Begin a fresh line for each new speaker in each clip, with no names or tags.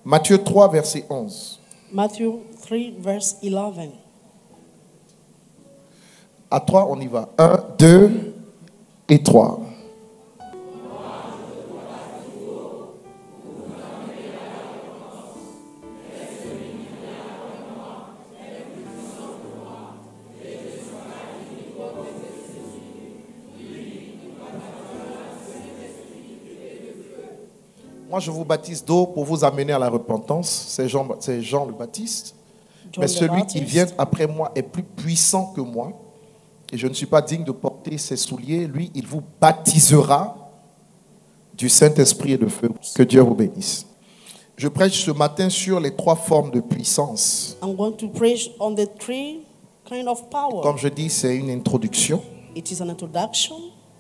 Matthieu 3, verset 11.
Matthew 3, verse 11.
À 3, on y va. 1, 2 et 3. Moi, je vous baptise d'eau pour vous amener à la repentance. C'est Jean le Baptiste. Mais celui qui vient après moi est plus puissant que moi. Et je ne suis pas digne de porter ses souliers. Lui, il vous baptisera du Saint-Esprit et de feu. Que Dieu vous bénisse. Je prêche ce matin sur les 3 formes de puissance.
I'm going to preach on the 3 kind of power.
Comme je dis, c'est une introduction.
It is an introduction.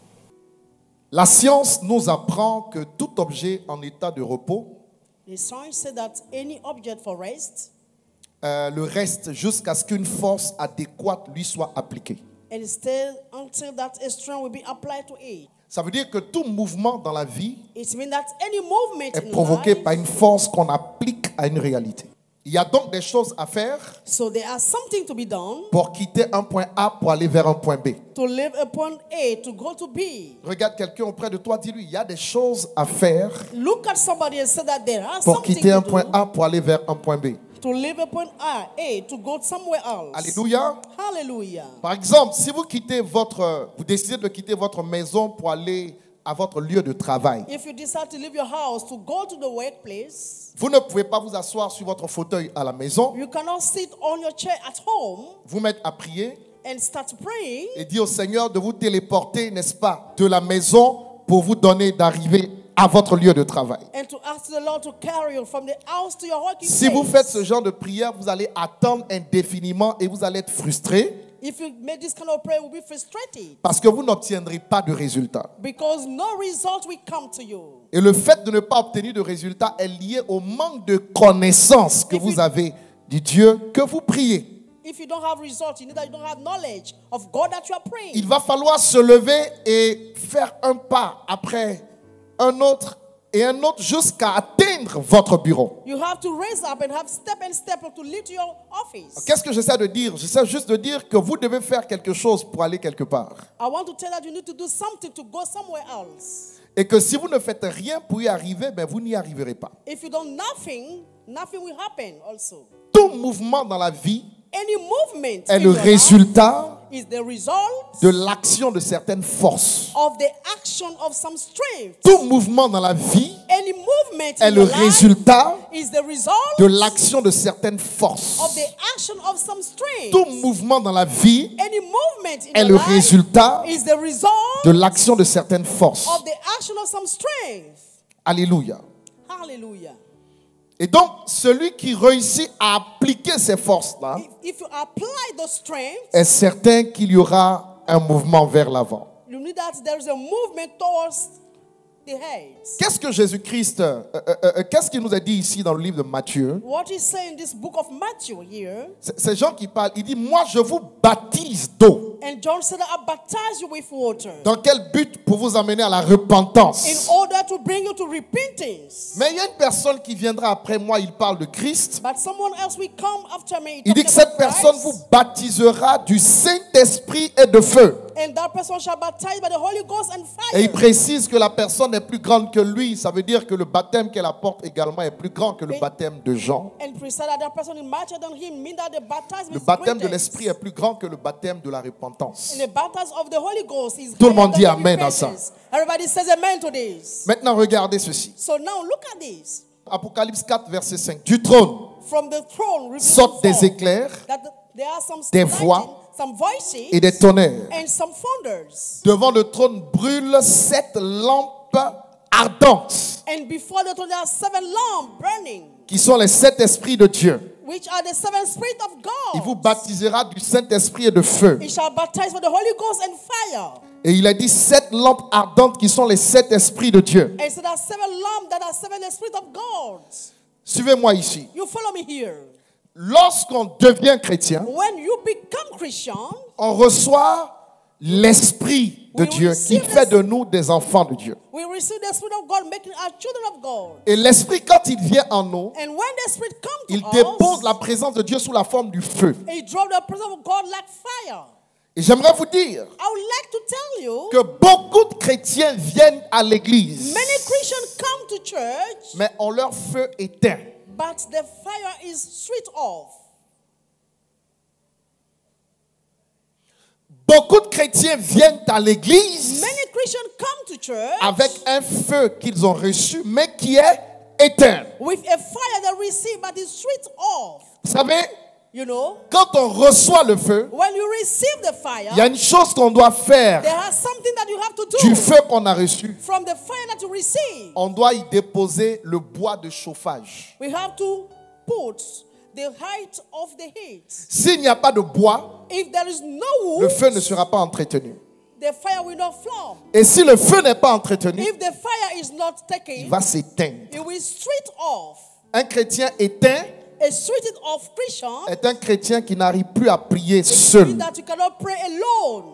La science nous apprend que tout objet en état de repos,
The science said that any object for rest,
le reste jusqu'à ce qu'une force adéquate lui soit appliquée.
and stay until that a strength will be applied to it.
Ça veut dire que tout mouvement dans la vie
It means that any movement
est
in
provoqué
life,
par une force qu'on applique à une réalité. Il y a donc des choses à faire
so there are something to be done
pour quitter un point A pour aller vers un point B.
to leave a point A to go to B.
Regarde quelqu'un auprès de toi, dis-lui, il y a des choses à faire
Look at somebody and say that there are
pour
something
quitter un
to
point
do
A pour aller vers un point B.
to leave a point A to go somewhere else.
Alléluia.
Hallelujah.
Par exemple, si vous décidez de quitter votre maison pour aller à votre lieu de travail,
If you decide to leave your house to go to the workplace,
vous ne pouvez pas vous asseoir sur votre fauteuil à la maison,
you cannot sit on your chair at home
vous mettre à prier
and start praying
et dire au Seigneur de vous téléporter, n'est-ce pas, de la maison pour vous donner d'arriver à votre lieu de travail.
and to ask the Lord to carry you from the house to your working
Si vous
place.
faites ce genre de prière, vous allez attendre indéfiniment et vous allez être frustré
If you make this kind of prayer, you will be frustrated
parce que vous n'obtiendrez pas de résultat.
because no result will come to you.
Et le fait de ne pas obtenir de résultat est lié au manque de connaissance que vous avez du Dieu que vous priez.
If you don't have results, you don't have knowledge of God that you are praying.
Il va falloir se lever et faire un pas après un autre et un autre jusqu'à atteindre votre bureau.
You have to raise up and have step to lead to your office.
Qu'est-ce que j'essaie de dire? J'essaie juste de dire que vous devez faire quelque chose pour aller quelque part.
I want to tell that you need to do something to go somewhere else.
Et que si vous ne faites rien pour y arriver, ben vous n'y arriverez pas.
If you do nothing, nothing will happen also.
Tout mouvement dans la vie
Any movement
est
in
le
your life
résultat
is the result
de l'action de certaines forces.
of the action of some strength.
Tout mouvement dans la vie
Any movement
est
in
le
your life
résultat
is the result
de l'action de certaines
of
forces.
the action of some strength.
Tout mouvement dans la vie
Any movement in
est
your
le
life
résultat
is the result
de l'action de certaines forces.
of the action of some strength.
Alléluia.
Hallelujah.
Et donc, celui qui réussit à appliquer ces forces-là
If you apply those strengths,
est certain qu'il y aura un mouvement vers l'avant.
you need that there is a movement towards the heads.
Qu'est-ce que Jésus-Christ, qu'est-ce qu'il nous a dit ici dans le livre de Matthieu?
What is saying in this book of Matthew here,
C'est Jean qui parle. Il dit, moi je vous baptise d'eau.
and John said, I baptize you with water
Dans quel but? Pour vous amener à la repentance.
in order to bring you to repentance.
Mais il y a une personne qui viendra après moi, il parle de Christ.
But someone else will come after me.
Il dit
talking
que cette
about
personne
Christ,
vous baptisera du Saint-Esprit et de feu.
and that person shall baptize by the Holy Ghost and
Et il
fire.
précise que la personne est plus grande que lui. Ça veut dire que le baptême qu'elle apporte également est plus grand que le baptême de Jean.
And precise that person is mightier than him, mean that the baptism
Le
is
baptême de
greater.
l'Esprit est plus grand que le baptême de la repentance.
And the baptism of the Holy Ghost is
Tout le monde
higher
dit
than
amen à
repentance. Everybody says amen to this.
Maintenant, regardez ceci.
So now look at this.
Apocalypse 4, verset 5. Du trône
From the throne reveals
sortent des
forth
éclairs
that there are some
des
lightning,
voix
some voices,
et des tonnerres.
and some thunders.
Devant le trône brûlent 7 lampes ardentes,
And before the throne there are 7 lamps burning,
qui sont les 7 esprits de Dieu.
which are the 7 spirits of
Il vous
God.
baptisera du Saint-Esprit et de feu.
He shall baptize with the Holy Ghost and fire.
Et il a dit 7 lampes ardentes qui sont les 7 esprits de Dieu.
And so there are 7 lamps that are 7 spirits of God.
Suivez-moi ici.
You follow me here.
Lorsqu'on devient chrétien,
When you become Christian,
on reçoit l'Esprit de Dieu qui fait de nous des enfants de Dieu.
We receive the Spirit of God, making our children of God.
Et l'Esprit, quand il vient en nous,
And when the Spirit comes
il
to
dépose
us,
la présence de Dieu sous la forme du feu.
He drove the presence of God like fire.
Et j'aimerais vous dire
I would like to tell you,
que beaucoup de chrétiens viennent à l'église,
many Christians come to church,
mais ont leur feu éteint.
but the fire is switched off.
Beaucoup de chrétiens viennent à l'église
Many Christians come to church
avec un feu qu'ils ont reçu, mais qui est éteint.
with a fire they receive, but it's switched off.
Vous savez,
You know,
quand on reçoit le feu,
when you receive the fire,
il y a une chose qu'on doit faire
there is something that you have to
du
do.
feu qu'on a reçu.
From the fire that you receive,
On doit y déposer le bois de chauffage.
we have to put the height of the heat.
S'il n'y a pas de bois,
If there is no
le
wood,
feu ne sera pas entretenu.
the fire will not flame.
Et si le feu n'est pas entretenu,
If the fire is not
il
taken,
va s'éteindre.
it will switch off.
Un chrétien éteint
A switching off Christian
est un chrétien qui n'arrive plus à prier
means
seul.
that you cannot pray alone.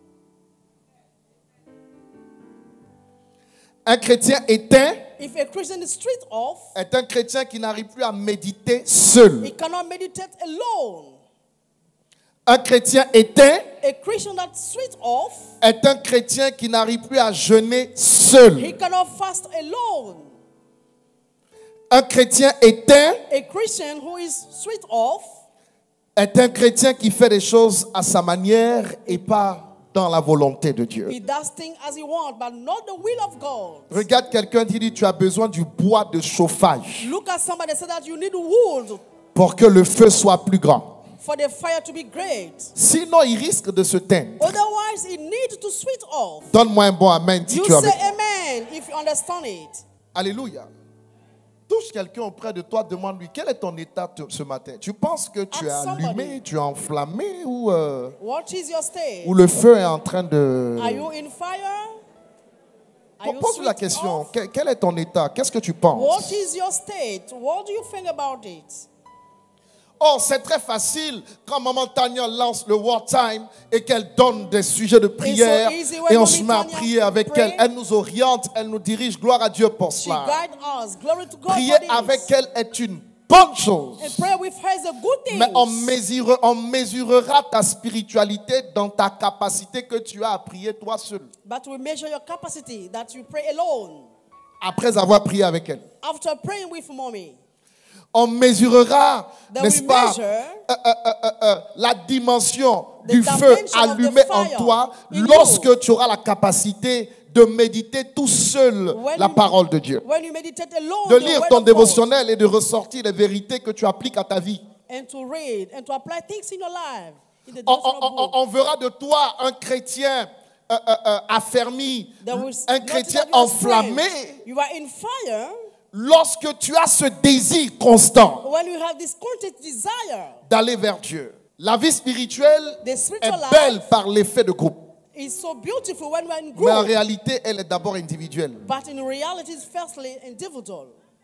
Un chrétien éteint
If a Christian is switched off,
est un chrétien qui n'arrive plus à méditer seul.
he cannot meditate alone.
Un chrétien éteint
A Christian that switched off,
est un chrétien qui n'arrive plus à jeûner seul.
he cannot fast alone.
Un chrétien éteint
A Christian who is switched off
est un chrétien qui fait des choses à sa manière et pas dans la volonté de Dieu.
he does things as he wants, but not the will of God.
Regarde quelqu'un qui dit tu as besoin du bois de chauffage
Look at somebody and say that you need wood
pour que le feu soit plus grand.
for the fire to be great.
Sinon, il risque de se teindre.
Otherwise, it needs to switch off.
Donne-moi un bon amen si
You
tu as
say
avec.
amen if you understand it.
Alléluia. Touche quelqu'un auprès de toi, demande-lui quel est ton état ce matin. Tu penses que tu es
Ask somebody.
allumé, tu es enflammé ou
What is your state?
le feu est en train de...
Are you in fire? Are you
Pose-lui la
switched
question.
off?
Quel est ton état? Qu'est-ce que tu
What
penses?
is your state? What do you think about it?
Oh, c'est très facile quand Maman Tania lance le War Time et qu'elle donne des sujets de prière
easy when
et on
Mommy
se met à
Tanya
prier avec
pray.
elle. Elle nous oriente, elle nous dirige. Gloire à Dieu pour
She
cela.
guides us. Glory to God
Prier
for this.
avec elle est une bonne chose.
And pray with her is a good thing.
Mais on mesurera ta spiritualité dans ta capacité que tu as à prier toi seul.
But we measure your capacity that you pray alone.
Après avoir prié avec elle.
After praying with mommy,
On mesurera,
then
n'est-ce
we
pas,
measure
la dimension
the
du feu
dimension of the
allumé en
fire
toi
in
lorsque
you.
tu auras la capacité de méditer tout seul
When
la
you-
parole de Dieu.
when you meditate alone,
De
the
lire
word
ton
of God,
dévotionnel et de ressortir les vérités que tu appliques à ta vie.
and to read and to apply things in your life. In the
On,
devotional book.
on verra de toi un chrétien affermi,
There will
un
not
chrétien
that you are
enflammé
strength. You are in fire
lorsque tu as ce désir constant
when you have this constant desire.
d'aller vers Dieu. La vie spirituelle
The
est
spiritual
belle
life
par l'effet de groupe.
is so beautiful when we're in
Mais en
group,
réalité, elle est d'abord individuelle.
but in reality, it's firstly individual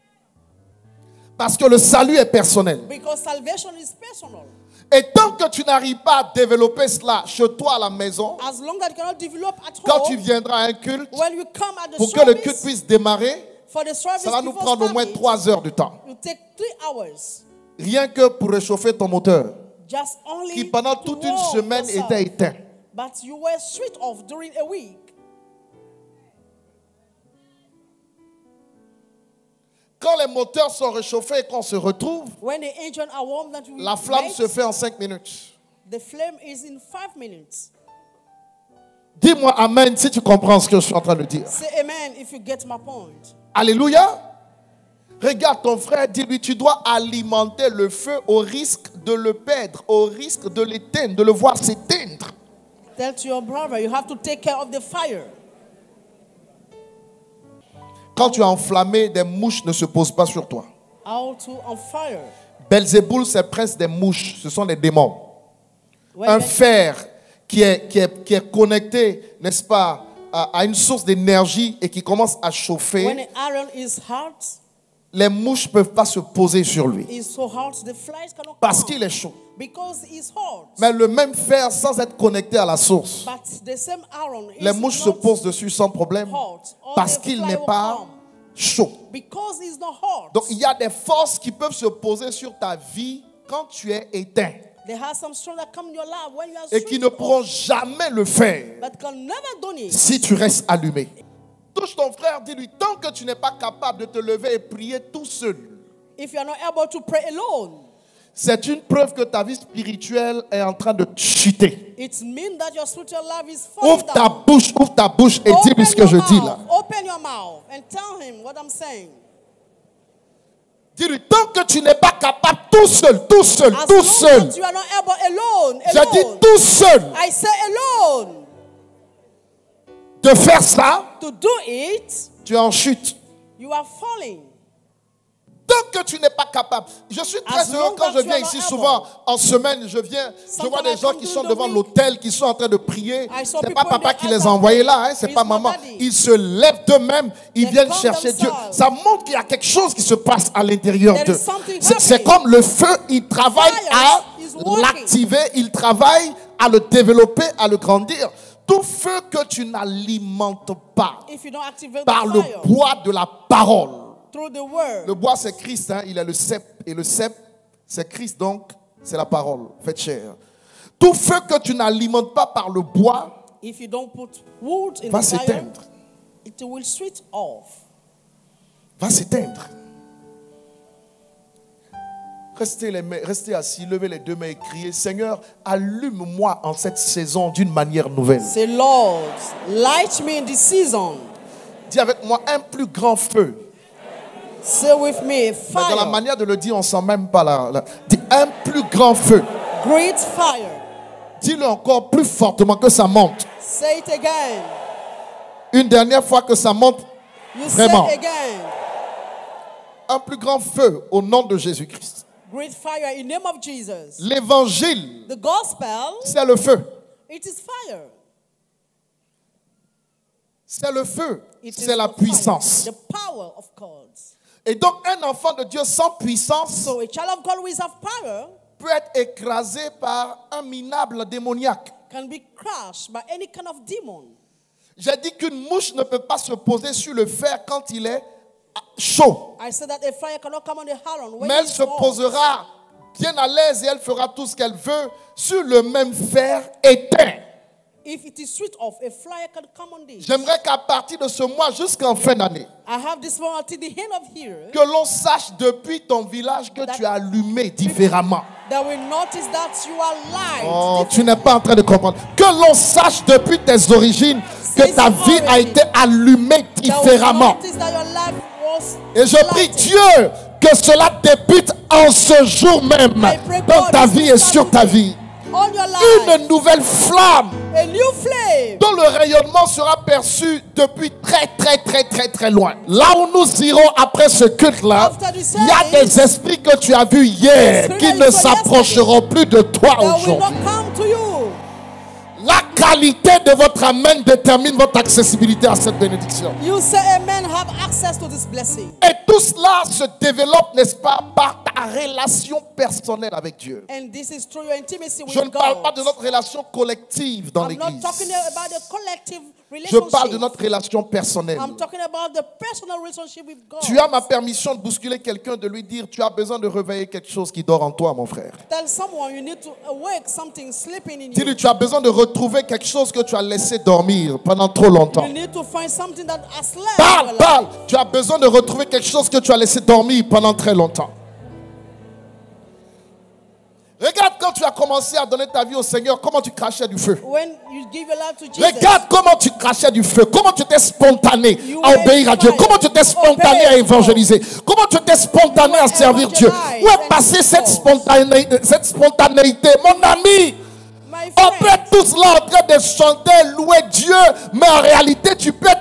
Parce que le salut est personnel.
because salvation is personal.
Et tant que tu n'arrives pas à développer cela chez toi à la maison,
As long as you cannot develop at
quand tu
home,
viendras à un culte,
when you come at the
pour que le culte
service,
puisse démarrer,
for the service
ça va nous
before
prendre au moins
starting,
3 heures de temps.
you take 3 hours.
Rien que pour réchauffer ton moteur,
Just only
qui pendant
to
toute une
warm
semaine
yourself.
était éteint.
But you were switched off during a week.
Quand les moteurs sont réchauffés et qu'on se retrouve,
When the engine are warm, that we
la flamme
made,
se fait en 5 minutes.
the flame is in 5 minutes.
Dis-moi amen si tu comprends ce que je suis en train de dire.
Say amen if you get my point.
Alléluia. Regarde ton frère, dis-lui, tu dois alimenter le feu au risque de le perdre, au risque de l'éteindre, de le voir s'éteindre.
Tell to your brother, you have to take care of the fire.
Quand tu es enflammé, des mouches ne se posent pas sur toi.
How to on fire.
Belzéboul, c'est presque des mouches, ce sont des démons.
When
Un
the-
fer qui est connecté, n'est-ce pas, à une source d'énergie et qui commence à
when
chauffer,
the iron is hot,
les mouches ne peuvent pas se poser sur lui.
It's so hot, the flies cannot
Parce
come
qu'il est chaud.
because it's hot.
Mais le même fer, sans être connecté à la source,
But the same iron
les
is
mouches se
not
posent dessus sans problème.
hot. Or
Parce
the
qu'il
fly
n'est
will
pas
come
chaud.
because it's not hot.
Donc il y a des forces qui peuvent se poser sur ta vie quand tu es éteint.
There are some strong that come in your life when you are
Et qui
switched
ne
off,
pourront jamais le faire
but can never do it.
si tu restes allumé. Touche ton frère, dis-lui, tant que tu n'es pas capable de te lever et prier tout seul,
If you are not able to pray alone,
c'est une preuve que ta vie spirituelle est en train de chuter.
it means that your spiritual life is falling
Ouvre
down.
ta bouche et dis-lui ce que je dis là.
Open your mouth and tell him what I'm saying.
Dis-lui, tant que tu n'es pas capable tout seul,
As long as you are not able alone,
je dis tout seul,
I say alone,
de faire ça,
to do it,
tu es en chute.
you are falling.
Tant que tu n'es pas capable. Je suis très
As
heureux
long
quand
as
je
you
viens
are
ici
not
souvent
able.
en semaine, je vois des gens qui sont devant l'hôtel, qui sont en train de prier.
I saw
C'est pas
people
papa
in
qui
the
les a
altar.
envoyés là, hein, c'est
It's
pas
not
maman.
daddy.
Ils se lèvent d'eux-mêmes, ils
They
viennent
come
chercher Dieu.
themselves.
Ça montre qu'il y a quelque chose qui se passe à l'intérieur
There
d'eux.
is something
C'est
happening.
comme le feu, il travaille
Fire
à
is working.
l'activer, il travaille à le développer, à le grandir. Tout feu que tu n'alimentes pas
If you don't activate
par
the
le
fire
bois de la parole.
through the word,
Le bois, c'est Christ, hein, il est le cep. Et le cep, c'est Christ, donc c'est la parole, faite chair. Tout feu que tu n'alimentes pas par le bois
if you don't put wood in
va
the fire,
s'éteindre.
it will switch off.
Va s'éteindre. Restez assis, levez les deux mains et criez, Seigneur, allume-moi en cette saison d'une manière nouvelle.
Say, Lord, light me in this season.
Dis avec moi un plus grand feu.
Say with me,
Mais dans la
fire,
manière de le dire, on ne sent même pas là. Dis un plus grand feu.
great fire.
Dis-le encore plus fortement que ça monte.
Say it again.
Une dernière fois que ça monte,
You
vraiment.
say again.
Un plus grand feu au nom de Jésus-Christ.
Great fire in the name of Jesus.
L'évangile,
The gospel,
c'est le feu.
it is fire.
C'est le feu.
It is
C'est la
the
puissance.
fire, the power of God.
Et donc, un enfant de Dieu sans puissance
So a child of God who is of power
peut être écrasé par un minable démoniaque.
can be crushed by any kind of demon.
J'ai dit qu'une mouche ne peut pas se poser sur le fer quand il est chaud.
I said that a fire cannot come on the iron when
Mais elle
it's
se
hot.
posera bien à l'aise et elle fera tout ce qu'elle veut sur le même fer éteint.
If it is switched off, a fire can come on this.
J'aimerais qu'à partir de ce mois jusqu'en fin d'année,
I have this one until the end of here
que l'on sache depuis ton village que tu as allumé différemment.
that we notice that you are light.
Oh, tu n'es pas en train de comprendre. Que l'on sache depuis tes origines que ta vie a été allumée
That we
différemment.
notice that your life was
Et je prie
lighted.
Dieu que cela débute en ce jour même
I pray
dans
God
ta
this
vie et
will
sur
start
ta
today.
vie.
On your life,
Une nouvelle flamme
a new flame.
dont le rayonnement sera perçu depuis très loin. Là où nous irons après ce culte-là,
After the
il y a
service,
des esprits que tu as vus hier qui ne s'approcheront plus de toi
That will
aujourd'hui.
not come to you.
La qualité de votre amen détermine votre accessibilité à cette bénédiction.
You say amen, have access to this blessing.
Et tout cela se développe, n'est-ce pas, par ta relation personnelle avec Dieu.
And this is through your intimacy with
Je ne parle pas
God.
de notre relation collective dans
I'm not
l'église.
talking about the collective
Je
relationship.
parle de notre relation personnelle.
I'm talking about the personal relationship with God.
Tu as ma permission de bousculer quelqu'un, de lui dire, tu as besoin de réveiller quelque chose qui dort en toi, mon frère.
Tell someone you need to awake something sleeping in
Dis-lui,
you.
tu as besoin de retrouver quelque chose que tu as laissé dormir pendant trop longtemps.
You need to find something that has slept. in
Parle,
your
parle.
life.
Tu as besoin de retrouver quelque chose que tu as laissé dormir pendant très longtemps. Regarde quand tu as commencé à donner ta vie au Seigneur, comment tu crachais du feu.
When you give your life to Jesus,
Regarde comment tu crachais du feu, comment tu étais spontané
You
à obéir à Dieu,
were
comment tu étais spontané
obey
à évangéliser, comment tu étais spontané à servir Dieu. Où est passée cette spontanéité, mon ami?
my
On peut
friend,
être tous là en train de chanter, louer Dieu, mais en réalité tu peux être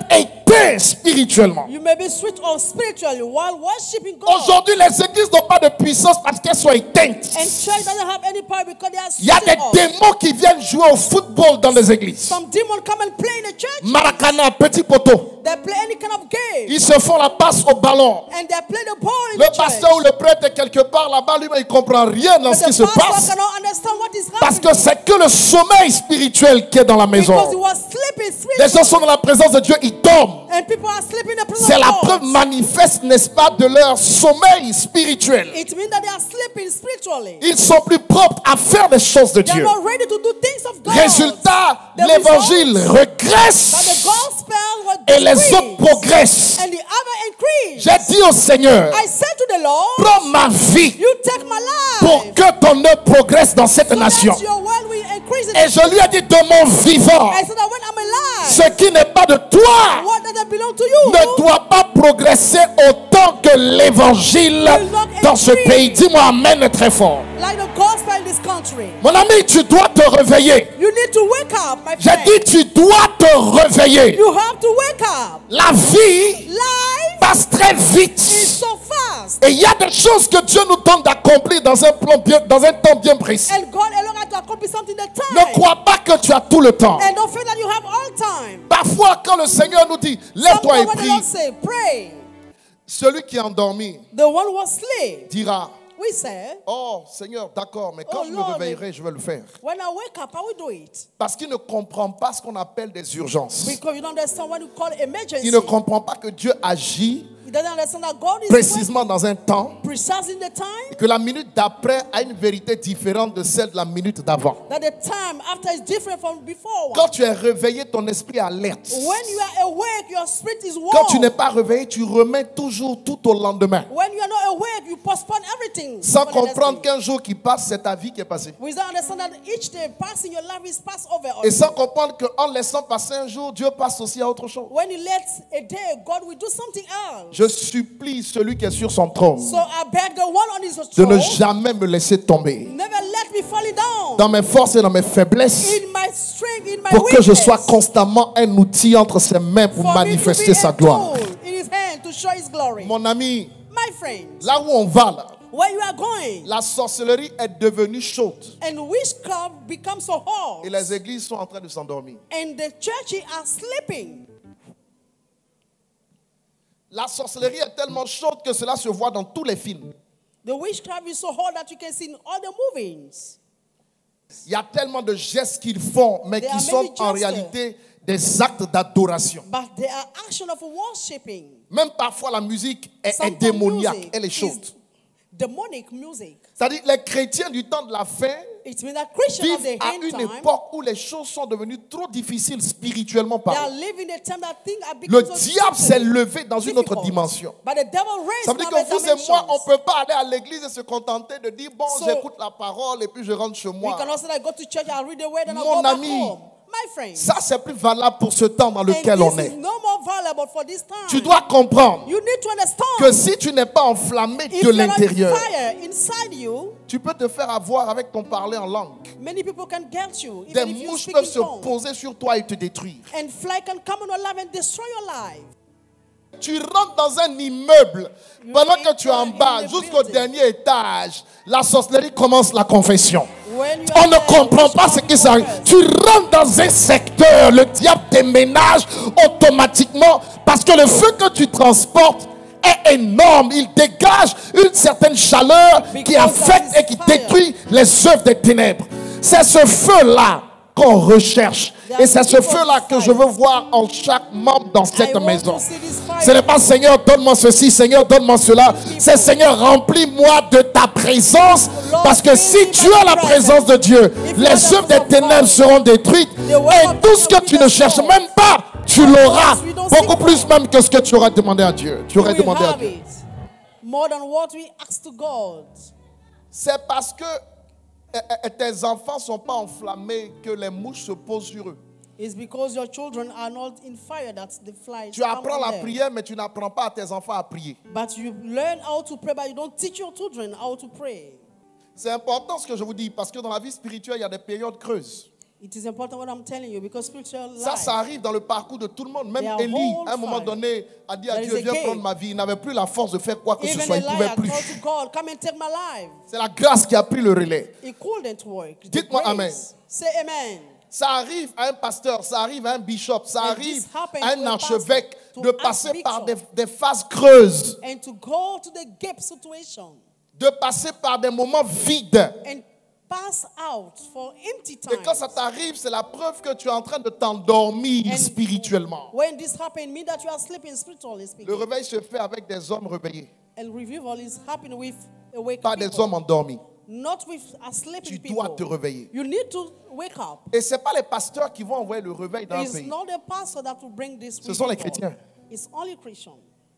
éteint spirituellement.
You may be switched off spiritually while worshiping God.
Aujourd'hui, les églises n'ont pas de puissance parce qu'elles sont éteintes.
And church doesn't have any power because they are
Il y a des
switched off.
démons qui viennent jouer au football dans les églises.
Some demons come and play in the church.
Maracana, petit poteau.
They play any kind of game.
Ils se font la passe au ballon.
And they play the ball in
Le
the church.
pasteur ou le prêtre est quelque part là-bas, lui, il ne comprend rien dans
But
ce qui
the
se
pastor
passe.
cannot understand what is
Parce
happening.
que c'est que le sommeil spirituel qui est dans la
Because he
maison.
was sleeping
Les gens
spiritually.
sont dans la présence de Dieu, ils dorment.
And people are sleeping in the presence
C'est
of
la
God.
preuve manifeste, n'est-ce pas, de leur sommeil spirituel.
It means that they are sleeping spiritually.
Ils sont plus propres à faire les choses de
They are
Dieu.
not ready to do things of God.
Résultat,
The
l'évangile
result,
regresse
that the gospel was
et les
decreased
autres progressent.
and the other increased.
J'ai dit au Seigneur,
I said to the Lord,
prends ma vie
you take my life
pour que ton œuvre progresse dans cette
so
nation.
that your word will increase in
Et je lui ai dit, de mon vivant,
I said that when I'm alive,
ce qui n'est pas de toi
what doesn't belong to you
ne doit pas progresser autant que l'évangile dans ce pays. Dis-moi amen très fort.
like the gospel in this country.
Mon ami, tu dois te réveiller.
You need to wake up, my
J'ai
friend.
dit, tu dois te réveiller.
You have to wake up.
La vie
Life
passe très vite.
is so fast.
Et il y a des choses que Dieu nous donne d'accomplir dans un temps bien précis.
And God alone has to accomplish something in the time.
Ne crois pas que tu as tout le temps.
And don't feel that you have all time.
Parfois, quand le Seigneur nous dit, lève-toi et
Sometimes when the
prie,
Lord say, pray,
celui qui est endormi
the one who was asleep,
dira,
we say,
oh Seigneur, d'accord, mais quand
Oh,
je me
Lord,
réveillerai, je vais le faire.
when I wake up, I will do it.
Parce qu'il ne comprend pas ce qu'on appelle des urgences.
Because you don't understand what you call emergency.
Il ne comprend pas que Dieu agit
He doesn't understand that God is
précisément dans un temps
precise in the time,
et que la minute d'après a une vérité différente de celle de la minute d'avant.
that the time after is different from before one.
Quand tu es réveillé, ton esprit est alerte.
When you are awake, your spirit is warm.
Quand tu n'es pas réveillé, tu remets toujours tout au lendemain.
When you are not awake, you postpone everything.
Sans
for the next
comprendre
day.
qu'un jour qui passe, c'est ta vie qui est passée.
We don't understand that each day passing your life is passed over.
Et sans comprendre qu'en laissant passer un jour, Dieu passe aussi à autre chose.
When you let a day, God will do something else.
Je supplie celui qui est sur son trône
So I beg the one on his
de
throne,
ne jamais me laisser tomber
never let me fall down.
dans mes forces et dans mes faiblesses
In my strength, in my
pour que je
weakness.
sois constamment un outil entre ses mains pour
For me to
manifester
be
sa
a
gloire.
tool in his hand to show his glory.
Mon ami,
My friend,
là où on va, là,
where you are going,
la sorcellerie est devenue chaude
and witchcraft becomes so hot,
et les églises sont en train de s'endormir.
and the churches are sleeping.
La sorcellerie est tellement chaude que cela se voit dans tous les films.
The witchcraft is so hot that you can see in all the movies.
Il y a tellement de gestes qu'ils font, mais
There
qui
are
sont
many
en
gestes.
réalité des actes d'adoration.
But they are action of worshiping.
Même parfois la musique est
Sometimes
démoniaque,
music
elle est chaude.
is demonic music.
C'est-à-dire les chrétiens du temps de la fin
It means that Christians of
vivent
the
à
end
une
time,
époque où les choses sont devenues trop difficiles spirituellement
they are
parlant.
living a time that things are
Le
becoming so
diable s'est
difficult.
levé dans une autre dimension.
But the devil raised
Ça veut dire
another
que vous et moi, on
dimensions.
ne peut pas aller à l'église et se contenter de dire, bon,
So-
j'écoute la parole et puis je rentre chez
We
moi.
can also like go to church and read the word and I'll
Mon
go back
ami,
home. My friend,
Ça, c'est plus valable pour ce temps dans
and
lequel on
this
est.
is no more valuable for this time.
Tu dois comprendre
You need to understand
que si tu n'es pas enflammé
if
de
you're not
l'intérieur,
fire inside you,
tu peux te faire avoir avec ton parler en langue.
many people can get you.
Des
Even if you
mouches
speak
peuvent
in
se
tongues.
poser sur toi et te détruire.
And fly can come on your life and destroy your life.
Tu rentres dans un immeuble, pendant que tu es en
enter
bas,
in the
jusqu'au
building.
dernier étage, la sorcellerie commence la confession.
When you
On
are
ne
there,
comprend pas ce qui s'arrive. Tu rentres dans un secteur, le diable déménage automatiquement parce que le feu que tu transportes est énorme. Il dégage une certaine chaleur qui affecte et qui détruit les œuvres des ténèbres. C'est ce feu-là qu'on recherche. Et c'est ce feu-là que je veux voir en chaque membre dans cette
I want
maison.
to see this fire.
Ce n'est pas Seigneur, donne-moi ceci, Seigneur, donne-moi cela. C'est Seigneur, remplis-moi de ta présence. Parce que si tu as la présence de Dieu, les œuvres des ténèbres seront détruites. Et tout ce que tu ne cherches même pas, tu l'auras. Beaucoup plus même que ce que tu aurais demandé à Dieu. Tu aurais
We
demandé à
have
Dieu.
it. More than what we ask to God.
C'est parce que tes enfants ne sont pas enflammés que les mouches se posent sur eux.
It's because your children are not in fire that the flies
Tu
come
apprends
on
la
them.
prière, mais tu n'apprends pas à tes enfants à prier.
But you learn how to pray, but you don't teach your children how to pray.
C'est important ce que je vous dis, parce que dans la vie spirituelle, il y a des périodes creuses.
It is important what I'm telling you because spiritual life.
Ça arrive dans le parcours de tout le monde. Même
They are
Élie,
hold
à un moment
fire.
donné, a dit à
There
Dieu,
is a
viens
gate.
prendre ma vie. Il n'avait plus la force de faire quoi que ce
Even
soit. Il ne pouvait
Elijah
plus.
called to God, come and take my life.
C'est la grâce qui a pris le relais.
It couldn't work. The
Dites-moi
grace.
amen.
Say amen.
Ça arrive à un pasteur, ça arrive à un bishop, ça
And
arrive
this happened
à
to
un
a
archevêque
pastor,
de
to
passer par
archbishop.
des phases creuses,
And to go to the gap situation
de passer par des moments vides.
and pass out for empty
Et quand ça
time.
t'arrive, c'est la preuve que tu es en train de t'endormir
And
spirituellement.
When this happened, mean that you are sleeping spiritually
Le
speaking.
réveil se fait avec des hommes réveillés,
And revival is happening with awake
pas des
people,
hommes endormis.
not with a
Tu
sleeping
dois te
people.
réveiller.
You need to wake up.
Et ce n'est pas les pasteurs qui vont envoyer le réveil dans un
It's
pays.
not the pastor that will bring this.
Ce sont les
revival.
chrétiens.
It's only Christian.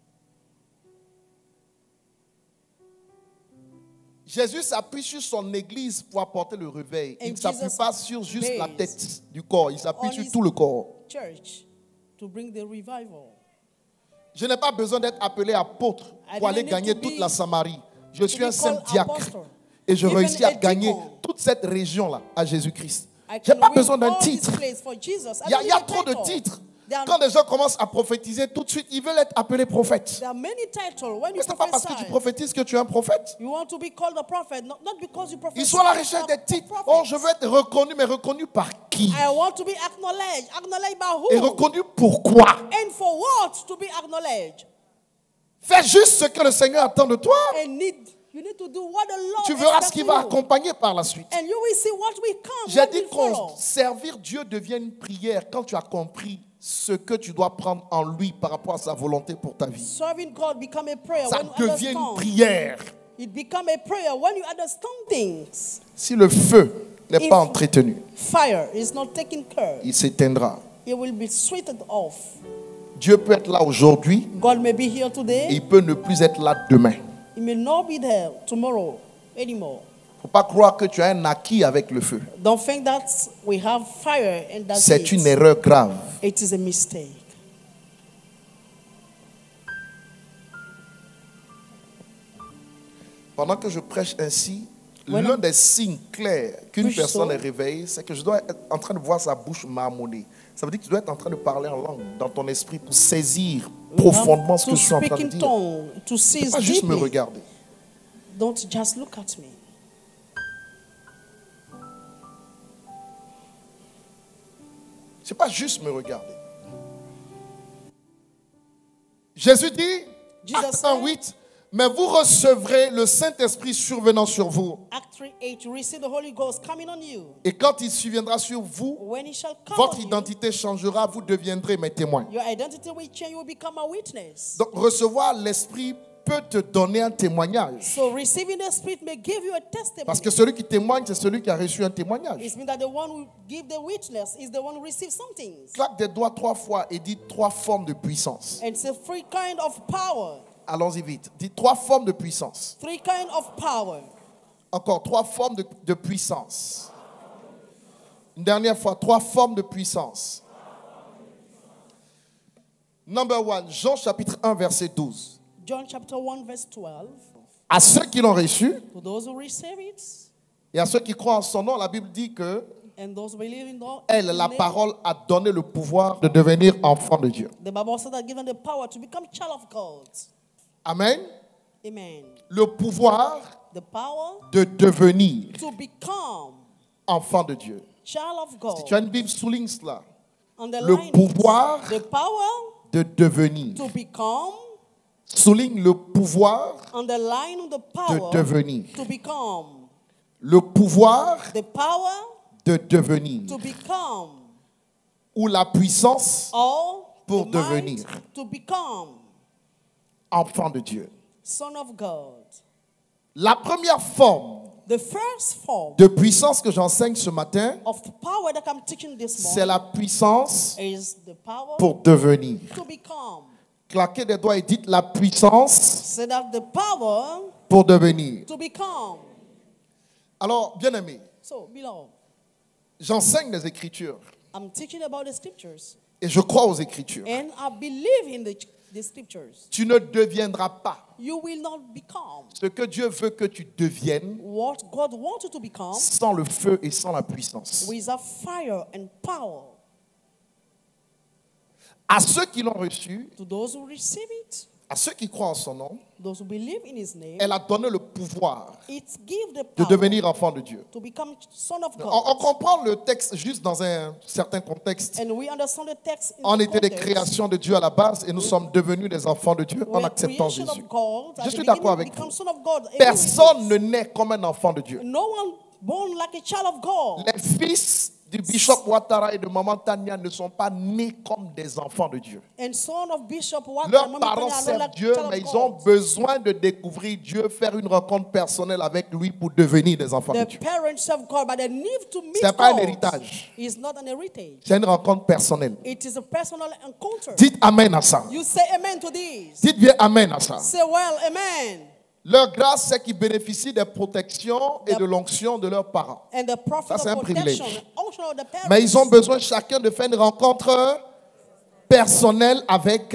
Jésus s'appuie sur son église pour apporter le réveil. Il
And
ne s'appuie
Jesus
pas sur juste la
based
tête du corps, il s'appuie
on
sur
his
tout le corps.
Church to bring the revival.
Je n'ai pas besoin d'être appelé apôtre
I
pour aller
don't need
gagner
to
toute
be-
la Samarie. Je suis
be
un simple
called
diacre.
apostle.
Et je
Even
réussis à
a
gagner
deacon.
toute cette région-là à Jésus-Christ.
I
Je n'ai
can
pas
win
besoin d'un
all this
titre.
place for Jesus. I
Il y a,
don't
il y a
need a
trop de
title.
titres.
There are,
Quand les gens commencent à prophétiser, tout de suite, ils veulent être appelés prophètes.
there are many titles. When
Mais
you
ce n'est pas parce que tu
prophesy,
prophétises que tu es un prophète.
you want to be called a prophet, not because you prophesy.
Ils sont à la recherche des titres. Oh, je veux être reconnu, mais reconnu par qui?
I want to be acknowledged. Acknowledged by who?
Et reconnu pourquoi?
And for what to be acknowledged?
Fais juste ce que le Seigneur attend de toi.
And you need to do what the Lord
Tu verras ce
expects
qui
from
va
you.
accompagner par la suite.
And you will see what will come.
J'ai
What
dit
will
qu'on
follow.
servir Dieu devient une prière quand tu as compris ce que tu dois prendre en lui par rapport à sa volonté pour ta vie.
Serving God become a prayer
Ça
when you
devient une
understand.
prière.
It become a prayer when you understand things.
Si le feu n'est
If-
pas entretenu,
Fire is not taken care.
il s'éteindra.
It will be sweated off.
Dieu peut être là aujourd'hui
God may be here
et
today.
il peut ne plus être là demain.
He may not be there tomorrow anymore.
Il ne faut pas croire que tu as un acquis avec le feu.
Don't think that we have fire and that's
C'est
it.
une erreur grave.
It is a mistake.
Pendant que je prêche ainsi,
Voilà.
l'un des signes clairs qu'une
Push
personne
so.
est réveillée, c'est que je dois être en train de voir sa bouche marmonner. Ça veut dire que tu dois être en train de parler en langue dans ton esprit pour saisir profondément ce que
To
je suis en
speak
train de
in
dire.
tongue, to seize
Pas juste me
deeply.
regarder.
Don't just look at me.
C'est pas juste me regarder. Jésus dit,
Jesus
Acte
said-
1:8, mais vous recevrez le Saint-Esprit survenant sur vous.
Act 3:8, you receive the Holy Ghost coming on you.
Et quand il surviendra sur vous,
When he shall come
votre
on you,
identité changera, vous deviendrez mes témoins.
your identity will change, you will become a witness.
Donc recevoir l'Esprit peut te donner un témoignage.
So receiving the Spirit may give you a testimony.
Parce que celui qui témoigne, c'est celui qui a reçu un témoignage.
It means that the one who give the witness is the one who receives something.
Claque des doigts 3 fois et dit 3 formes de puissance.
And it's a three kind of power.
Allons-y vite. Dis 3 formes de puissance.
Three kind of power.
Encore 3 formes de puissance. Une dernière fois, 3 formes de puissance. Number 1, Jean chapitre 1, verset 12.
John chapter 1 verse 12.
À ceux qui l'ont reçu
To those who receive it
et à ceux qui croient en son nom, la Bible dit que
and those who believe in
elle, la
name,
parole, a donné le pouvoir de devenir enfant de Dieu.
the Bible said that given the power to become child of God.
Amen.
Amen.
Le pouvoir
The power
de devenir
to become
enfant de Dieu.
child of God.
Si tu as une Bible, souligne cela.
Underline it.
pouvoir
The power
De devenir.
to become.
Souligne le pouvoir
Underline the power
de devenir.
to become.
Le pouvoir
The power
de devenir.
to become.
Ou la puissance
Or
Pour
the
devenir.
might to become
enfant de Dieu.
son of God.
La première forme
The first form
de puissance que j'enseigne ce matin,
of power that I'm teaching this
c'est
morning
la puissance
is the power
pour devenir.
to become.
Claquez des doigts et dites la puissance
Say that the power
pour devenir.
to become.
Alors, bien aimé,
So, beloved,
j'enseigne les Écritures
I'm teaching about the scriptures
et je crois aux Écritures.
and I believe in the the scriptures.
Tu ne deviendras pas
You will not become
ce que Dieu veut que tu deviennes
what God wants you to become
sans le feu et sans la puissance.
without fire and power.
À ceux qui l'ont reçu,
To those who receive it,
à ceux qui croient en son nom,
those who believe in His name,
elle a donné le pouvoir
it gives the
de
power
devenir enfant de Dieu.
to become son of God.
On comprend le texte juste dans un certain contexte.
And we understand the text in
On
the
était des
context.
créations de Dieu à la base et nous sommes devenus des enfants de Dieu en
We're
acceptant
creation
Jésus.
of God. At
Je
the
suis d'accord
beginning,
avec
become
vous.
son of God.
Personne ne naît comme un enfant de Dieu.
No one born like a child of God.
Les fils du bishop Ouattara et de maman Tania ne sont pas nés comme des enfants de Dieu.
And son of Bishop Ouattara,
Leurs
Mama
parents
Tanya are not
servent
like
Dieu,
child of
mais ils
God.
ont besoin de découvrir Dieu, faire une rencontre personnelle avec lui pour devenir des enfants de
The
Dieu.
parents serve God, but they need to meet
Ce n'est pas un
God.
héritage,
It's not an heritage.
c'est une rencontre personnelle.
It is a personal encounter.
Dites Amen à ça.
You say amen to this.
Dites bien Amen à ça.
Say well, amen.
Leur grâce, c'est qu'ils bénéficient des protections et de l'onction de leurs parents.
And the prophet
Ça, c'est un
of protection,
privilège.
unction of the parents.
Mais ils ont besoin chacun de faire une rencontre personnelle avec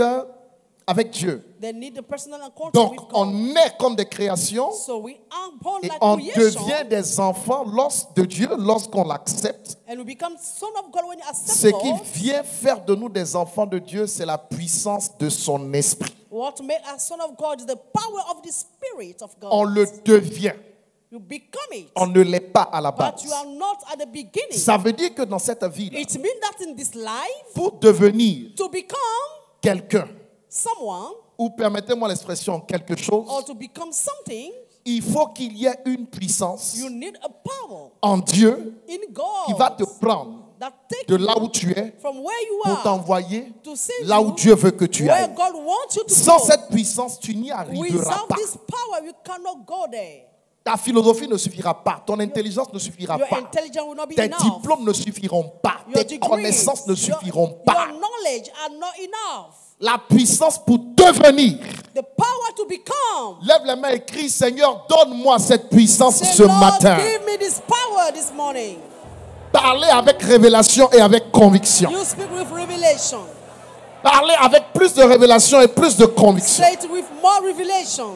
Dieu.
They need the personal encounter
Donc,
with
on
God.
naît comme des créations
So we are born
et
like
on
creation,
devient des enfants de Dieu lorsqu'on l'accepte.
and we become son of God when you accept
Ce qui
God.
vient faire de nous des enfants de Dieu, c'est la puissance de son esprit.
What makes us son of God is the power of the Spirit of God.
On le devient.
You become it,
On ne l'est pas à la
but
base.
you are not at the beginning.
Ça veut dire que dans cette vie,
It means that in this life,
pour devenir
to become
quelqu'un,
someone
ou permettez-moi l'expression quelque chose,
or to become something,
il faut qu'il y ait une puissance
you need a power
en Dieu
in
qui va
God
te prendre
that takes
de là
you
où tu es
from where you
pour
are
t'envoyer
to send
là où
you
Dieu veut que tu
where
ailles.
God wants you to
Sans
go.
cette puissance, tu n'y arriveras
Without
pas.
this power, you cannot go there.
Ta philosophie ne suffira pas, ton intelligence ne suffira
Your
pas,
intelligence will not be
tes
enough.
diplômes ne suffiront pas,
Your
tes
degrees,
connaissances ne suffiront
your
pas.
knowledge are not enough.
La puissance pour devenir.
The power to become.
Lève les mains et crie, Seigneur, donne-moi cette puissance
Say,
ce
Lord,
matin.
give me this power this morning.
Parlez avec révélation et avec conviction.
You speak with revelation.
Parlez avec plus de révélation et plus de conviction.
Say it with more revelation.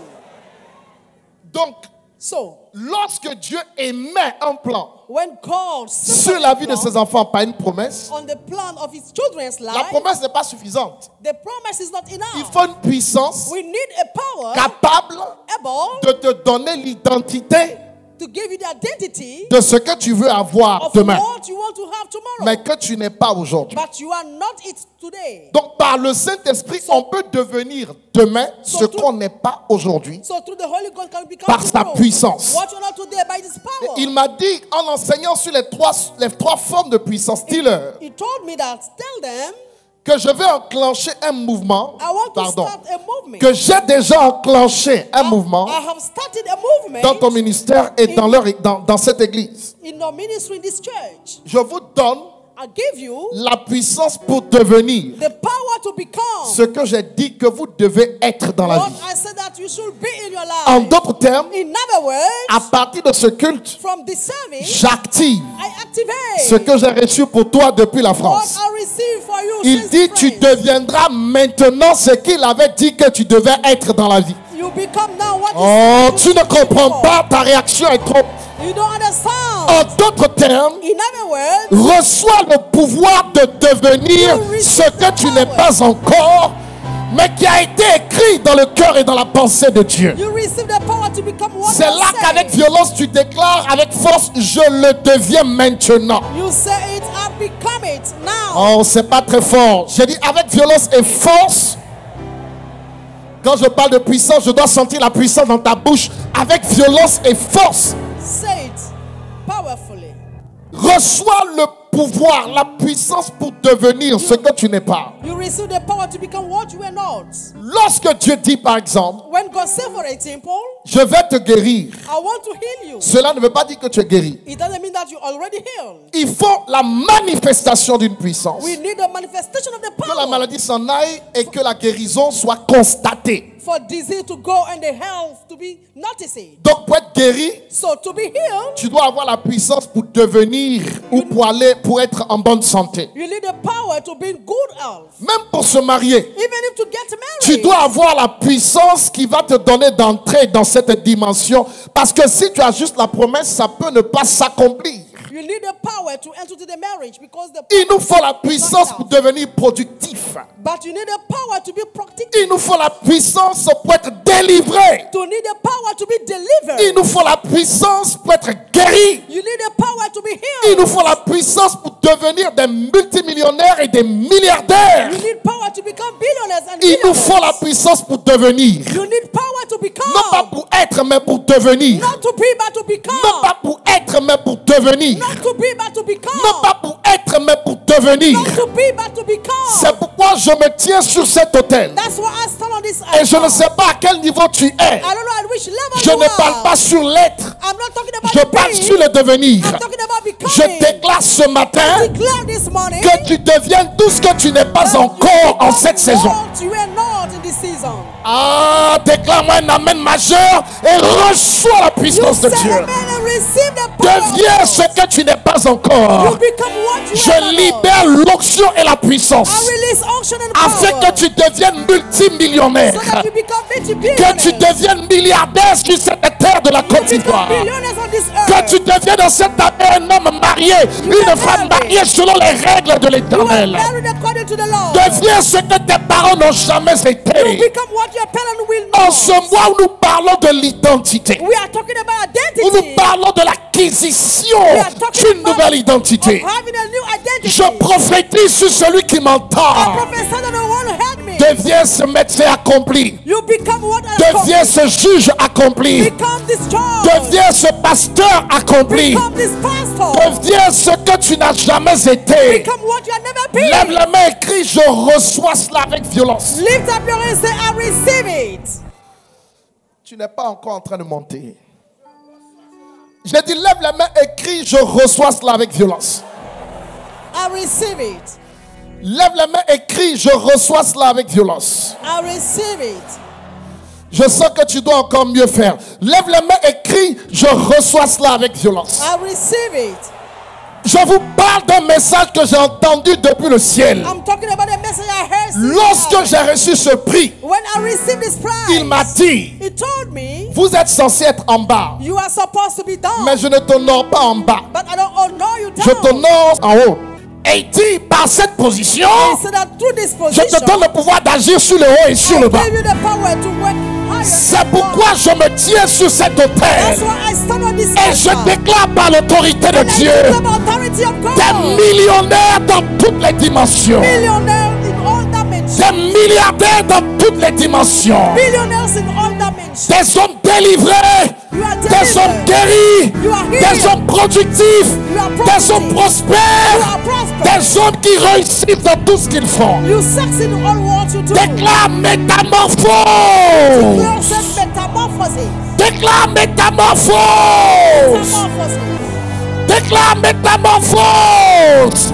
Donc,
So,
lorsque Dieu émet un plan
when God
sur la vie de ses enfants par une promesse,
on the plan of his children's
la
life,
promesse n'est pas suffisante.
the promise is not
Il
enough.
faut une puissance
We need a power
capable
able
de te donner l'identité
to give you the identity
de ce que tu veux avoir
of
demain,
what you want to have tomorrow.
mais que tu n'es pas aujourd'hui.
But you are not it today.
Donc, par le Saint-Esprit, on peut devenir demain ce qu'on n'est pas aujourd'hui
So through the Holy God can become
par sa
tomorrow
puissance.
what you're not today by this power.
Il m'a dit, en enseignant sur les trois formes de puissance, dis-leur
He told me that tell them
que je vais enclencher un mouvement,
I want to
pardon,
start a movement.
que j'ai déjà enclenché un mouvement
I have started a movement
dans ton ministère et dans cette église.
in your ministry in this church.
Je vous donne
I give you
la puissance pour devenir
the power to become
ce que j'ai dit que vous devez être dans la
what
vie.
I said that you should be in your
En
life.
d'autres termes,
In other
à
words,
partir de ce culte,
from this service,
j'active
I activate
ce que j'ai reçu pour toi depuis la
what
France.
I received for you
Il
since
dit,
the
tu
praise.
deviendras maintenant ce qu'il avait dit que tu devais être dans la vie.
You become now what
Oh,
you
tu ne comprends pas, ta réaction est trop...
You don't understand.
En d'autres termes,
In other words,
reçois le pouvoir de devenir ce que tu n'es pas encore, mais qui a été écrit dans le cœur et dans la pensée de Dieu.
you receive the power to become what
C'est
you
là
say.
qu'avec violence tu déclares avec force, je le deviens maintenant.
You say it, I become it now.
Oh, c'est pas très fort. J'ai dit avec violence et force. Quand je parle de puissance, je dois sentir la puissance dans ta bouche. Avec violence et force.
Say it powerfully.
Reçois le pouvoir, la puissance pour devenir ce que tu n'es pas.
You receive the power to become what you are not.
Lorsque Dieu dit par exemple,
When God said, for example,
je vais te guérir,
I want to heal you,
cela ne veut pas dire que tu es guéri.
it doesn't mean that you already healed.
Il faut la manifestation d'une puissance.
We need a manifestation of the
Que la
power
maladie s'en aille et que la guérison soit constatée.
for disease to go and the health to be noticed.
Donc pour être guéri,
So to be healed,
tu dois avoir la puissance pour devenir ou pour être en bonne santé.
you need the power to be in good health.
Même pour se marier,
Even if to get
tu
married,
dois avoir la puissance qui va te donner d'entrer dans cette dimension. Parce que si tu as juste la promesse, ça peut ne pas s'accomplir.
you need the power to enter to the marriage because the
Il nous faut la
power is
puissance
not
pour
enough.
devenir productif.
But you need the power to be practical.
Il nous faut la puissance pour être délivré.
To need the power to be delivered.
Il nous faut la puissance pour être guéri.
You need the power to be
Il
healed.
nous faut la puissance pour devenir des multimillionnaires et des milliardaires.
You need power to become billionaires and
Il nous faut la
millionaires.
puissance pour devenir.
You need power to become.
Non pas pour être, mais pour devenir.
Not to be, but to become.
Non pas pour être, mais pour devenir.
Not to be, but to become.
Non pas pour être, mais pour devenir.
Not to be, but to become.
C'est pourquoi je me tiens sur cet autel.
That's why I stand on this
Et je ne
altar.
sais pas à quel niveau tu es.
I don't know at which level
Je
you
ne
are.
parle pas sur l'être.
I'm not talking about
Je
the
parle
being.
sur le devenir.
I'm talking about becoming.
Je déclare ce matin
Declare this morning
que tu deviennes tout ce que tu n'es pas
that
encore
you
en
become
cette saison.
what you are not in this season.
Ah, déclare-moi un amen majeur et reçois la
You
puissance de
say
Dieu.
amen and receive the power.
Deviens ce que tu n'es pas
You
encore.
become what you
Je
are not.
libère l'onction et la puissance
I release unction and
afin
power.
que tu deviennes multimillionnaire,
So that you become
que tu
multi-billionaires.
deviennes milliardaire sur cette terre de la
You
Côte
become
d'Ivoire,
billionaires on this
que
earth.
tu deviennes dans cette année un homme marié, une femme mariée selon les règles de
You are
l'Éternel.
married according to the law.
Deviens ce que tes parents n'ont jamais
You
été.
become what your parents will
En
not.
ce mois où nous parlons de l'identité,
We are talking about
où nous
identity.
parlons de l'acquisition
We are talking
d'une nouvelle
about
identité,
having a new identity.
je prophétise sur celui qui
I
m'entend.
prophesy that the one who had me.
Deviens ce médecin accompli.
You become what I
Deviens ce juge accompli.
Become this child.
Deviens ce pasteur accompli.
Become this pastor.
Deviens ce que tu n'as jamais été.
Become what you have never been.
Lève la main et crie, je reçois cela avec violence.
Lift up your hand and say, I receive it.
Tu n'es pas encore en train de monter. J'ai dit, lève la main et crie, je reçois cela avec violence.
I receive it.
Lève la main et crie, je reçois cela avec violence.
I receive it.
Je sens que tu dois encore mieux faire. Lève la main et crie, je reçois cela avec violence.
I receive it.
Je vous parle d'un message que j'ai entendu depuis le ciel.
I'm talking about a message I heard. since
Lorsque
now.
j'ai reçu ce prix,
When I received this prize,
il m'a dit,
he told me,
vous êtes censé être en bas,
you are supposed to be down.
mais je ne t'honore pas en bas.
But I don't honor you
Je
down.
t'honore en haut. Et il dit, par cette position,
He said that through this
je
position,
te donne le pouvoir d'agir sur le haut et sur
I
le bas.
give you the power to work higher.
C'est
than
pourquoi
God.
je me tiens sur cet
That's
autel.
why I stand on this
Et je
altar.
déclare par l'autorité de
And I
Dieu,
give the authority of God.
des millionnaires dans toutes les dimensions.
Millionaires in all dimensions.
Des milliardaires dans toutes les dimensions.
Billionaires in all dimensions.
Des hommes délivrés.
You are
Des hommes
delivered.
guéris.
You are
Des
healed.
hommes productifs.
You are
Des hommes
productive. You
prospères.
are prosperous.
Des hommes qui réussissent dans tout ce qu'ils font.
You succeed in all what you do.
Déclare métamorphose.
You said metamorphosis.
Déclare métamorphose.
Metamorphosis.
Déclare métamorphose.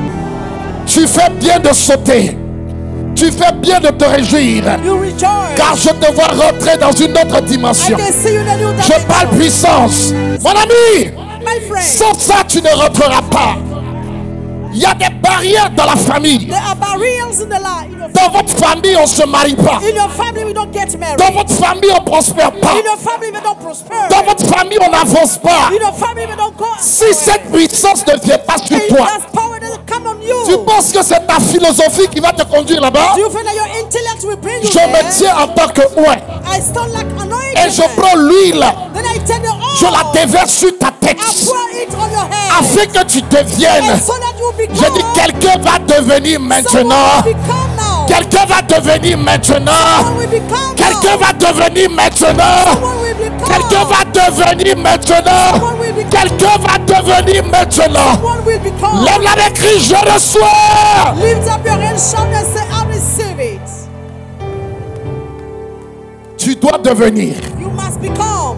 Tu fais bien de sauter. Tu fais bien de te réjouir.
You rejoice.
Car je te vois rentrer dans une autre
I
dimension.
can see you in a new
Je parle
dimension.
puissance. Mon ami,
My friend,
sans ça, tu ne rentreras pas. Il y a des barrières dans la famille.
there are barriers in the life.
Dans votre famille, on ne se marie pas.
In your family, we don't get married.
Dans votre famille, on ne prospère pas.
In your family, we don't prosper.
Dans votre famille, on n'avance pas.
In your family, we don't go.
Si cette puissance ne vient pas sur
If
toi,
that power doesn't come on you,
tu penses que c'est ta philosophie qui va te conduire là-bas?
do you feel that your intellect will bring you
Je me
there?
tiens en tant que ouin
I stand like anointed.
et je prends l'huile,
Then I take the oil.
je la déverse sur ta tête
I pour it on your head.
afin que tu deviennes.
And so that you become.
Je dis, quelqu'un va devenir
Someone
maintenant.
will become now.
Quelqu'un va devenir maintenant.
Someone will become
Quelqu'un
now.
va devenir maintenant.
Someone will become.
Quelqu'un va devenir maintenant.
Someone will become.
Quelqu'un va devenir maintenant.
Someone will become.
Lève la main, crie, je reçois.
Lift up your hand, shout and say, I receive it.
Tu dois devenir.
You must become.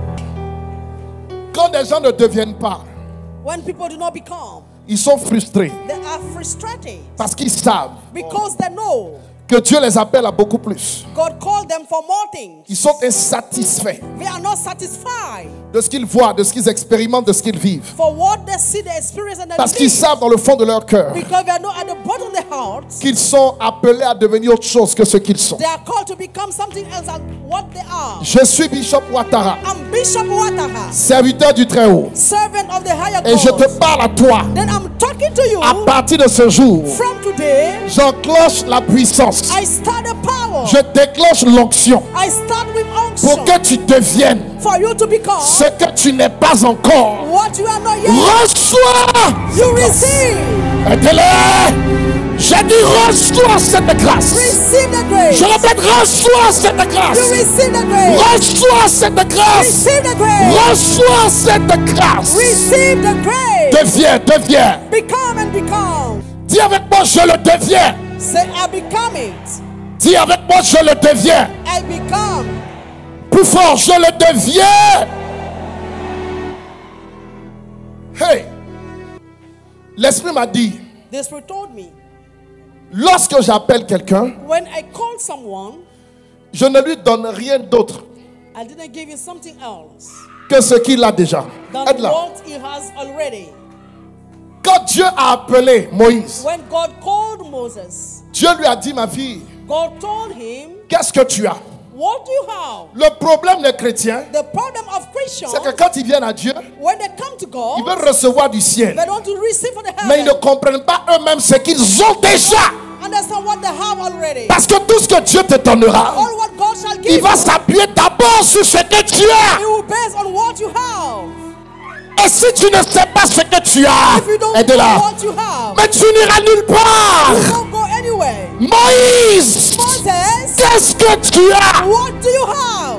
Quand les gens ne deviennent pas,
When people do not become,
ils sont frustrés
they are frustrated
parce qu'ils savent
because they know
que Dieu les appelle à beaucoup plus.
God called them for more things.
Ils sont insatisfaits
They are not satisfied
de ce qu'ils voient, de ce qu'ils expérimentent, de ce qu'ils vivent.
for what they see, they experience, and they
Parce qu'ils
live.
savent dans le fond de leur cœur
Because they know at the bottom of their hearts,
qu'ils sont appelés à devenir autre chose que ce qu'ils sont.
they are called to become something else than what they are.
Je suis Bishop Ouattara,
I'm Bishop Ouattara,
serviteur du Très-Haut.
servant of the higher
Et je te
God.
parle à toi.
Then I'm talking to you.
À partir de ce jour,
From today,
j'enclenche la puissance.
I start the power.
Je déclenche l'onction
I start with
pour
unction
que tu deviennes
for you to become
ce que tu n'es pas encore.
what you are not yet.
Reçois.
You receive.
Aidez-les. J'ai dit reçois cette grâce.
Receive the grace.
Je répète, reçois cette grâce.
You receive the grace.
Reçois cette grâce.
Receive the grace.
Reçois cette grâce.
Receive the grace.
Deviens.
Become and become.
Dis avec moi, je le deviens.
Say, I become it.
Dis avec moi, je le deviens.
I become.
Plus fort, je le deviens. Hey, l'Esprit m'a dit,
The Spirit told me,
lorsque j'appelle quelqu'un,
when I call someone,
je ne lui donne rien d'autre
I didn't give you something else
que ce qu'il a déjà.
than
Aide-la.
what he has already.
Quand Dieu a appelé Moïse,
When God called Moses,
Dieu lui a dit, ma fille,
God told him,
qu'est-ce que tu as?
what do you have?
Le problème des chrétiens,
The problem of Christians,
c'est que quand ils viennent à Dieu,
when they come to God,
ils veulent recevoir du ciel.
they want to receive from the
Mais ils
heaven.
ne comprennent pas eux-mêmes ce qu'ils ont déjà.
Understand what they have already.
Parce que tout ce que Dieu te donnera,
All what God shall give
il va
you,
s'appuyer d'abord sur ce que tu as.
it will base on what you have.
Et si tu ne sais pas ce que tu as,
If you don't know
aide-la.
what you have,
Mais tu n'iras nulle part.
you won't go anywhere.
Moïse,
Moses,
qu'est-ce que tu as?
what do you have?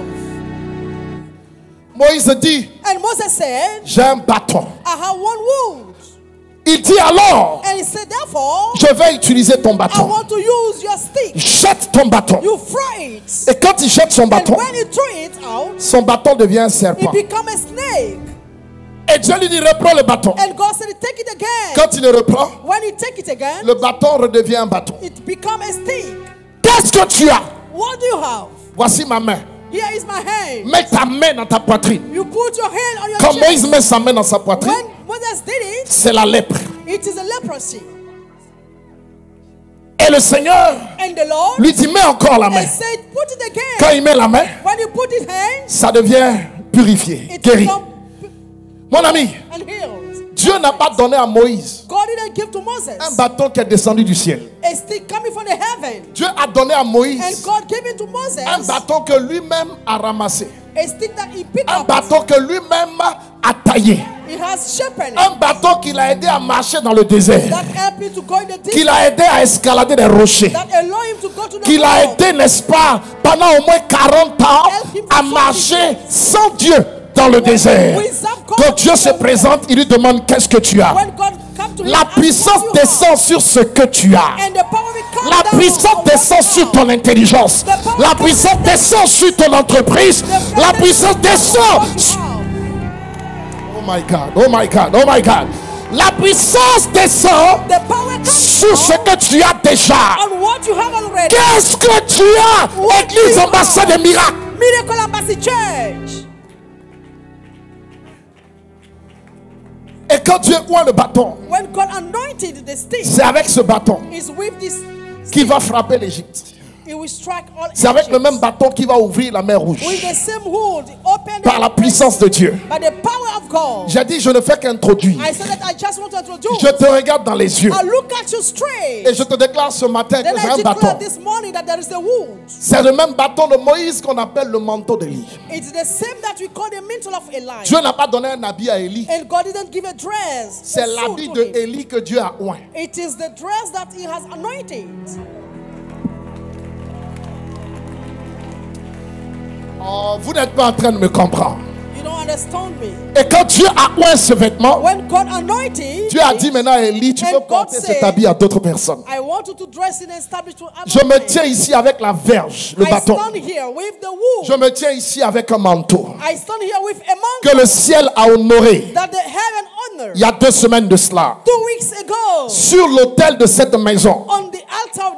Moïse dit,
And Moses said,
j'ai un bâton.
I have one wood.
Il dit alors,
And he said, therefore,
je vais utiliser ton
I
bâton.
want to use your stick.
Jette ton bâton.
You throw it.
Et quand il jette son
And
bâton,
when you throw it out,
son bâton devient un
it
serpent.
becomes a snake.
Et Dieu lui dit, reprends le bâton.
And God said, take it again.
Quand il le reprend,
When you take it again,
le bâton redevient un bâton.
it becomes a stick.
Qu'est-ce que tu as?
What do you have?
Voici ma main.
Here is my hand.
Mets ta main dans ta poitrine.
You put your hand on your
Quand Moïse
chest.
met sa main dans sa poitrine,
When Moses did it,
c'est la lèpre.
it is a leprosy.
Et le Seigneur
And the Lord
lui dit, mets encore la main.
and said, put it
Quand
again.
il met la main,
When you put it hand,
ça devient purifié,
it
guéri.
becomes
Mon ami,
and healed.
Dieu n'a pas donné à Moïse
God didn't give to Moses
un bâton qui est descendu du ciel.
a stick coming from the heaven.
Dieu a donné à
And
Moïse
God gave it to Moses
un bâton que lui-même a ramassé.
a stick that he picked
Un
up.
bâton que lui-même a taillé.
He has sharpened
Un
it.
bâton qui l'a aidé à marcher dans le désert.
That helped him to go in the deep.
Qui l'a aidé à escalader des rochers.
That allow him to go to the
Qui l'a
rock.
aidé, n'est-ce pas, pendant au moins 40 ans à marcher sans Dieu dans le désert. Quand Dieu se présente, il lui demande qu'est-ce que tu as.
When God comes to him,
La
ask
puissance
what you
descend
have.
sur ce que tu as.
And the power will come
La
down
puissance
on what
descend
you
sur
have.
ton intelligence. La puissance descend sur ton entreprise. La puissance descend. Oh my God, oh my God, oh my God. La puissance descend
The power comes
sur ce que tu as déjà.
on what you have already.
Qu'est-ce que tu as? Église ambassade des miracles.
Miracle Embassy Church.
Et quand Dieu oint le bâton,
When God anointed the stick,
c'est avec ce bâton
is with this
qui va frapper l'Égypte.
it will strike all
C'est avec le
Egypt.
même bâton qui va ouvrir la mer Rouge.
With the same wood, open
Par la puissance de Dieu.
by the power of God.
J'ai dit, je ne fais qu'introduire.
I said that I just want to introduce.
Je te regarde dans les yeux.
I look at you straight.
Et je te déclare ce matin que
Then
j'ai
I
un
declare
bâton.
this morning that there is a wood.
C'est le même bâton de Moïse qu'on appelle le manteau d'Élie.
It's the same that we call the mantle of Elijah.
Dieu n'a pas donné un habit à Élie.
And God didn't give a dress.
C'est
a suit
l'habit
to
de
him.
Élie que Dieu a oint.
It is the dress that he has anointed.
Oh, vous n'êtes pas en train de me comprendre.
You don't understand me.
Et quand Dieu a oint ce vêtement,
When God anointed,
Dieu a dit maintenant à Élie, tu
And
peux
God
porter
said,
cet habit à d'autres personnes.
I want you to dress it and establish to other
Je me
men.
tiens ici avec la verge, le
I
bâton.
stand here with the wood.
Je me tiens ici avec un manteau
I stand here with a
que
mantle
le ciel a honoré
that the heaven honored
il y a 2 semaines de cela
2 weeks ago
sur l'autel de cette maison.
on the altar of